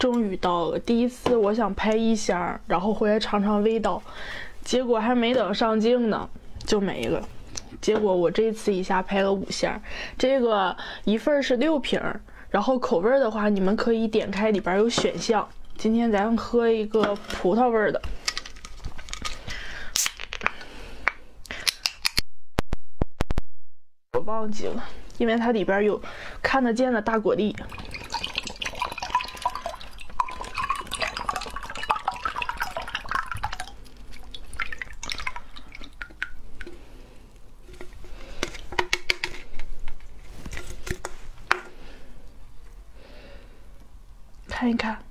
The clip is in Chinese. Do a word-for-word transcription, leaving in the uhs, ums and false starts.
终于到了。第一次我想拍一箱，然后回来尝尝味道，结果还没等上镜呢就没了。结果我这次一下拍了五箱，这个一份是六瓶，然后口味的话你们可以点开，里边有选项。今天咱喝一个葡萄味的。我忘记了，因为它里边有看得见的大果粒。看一看。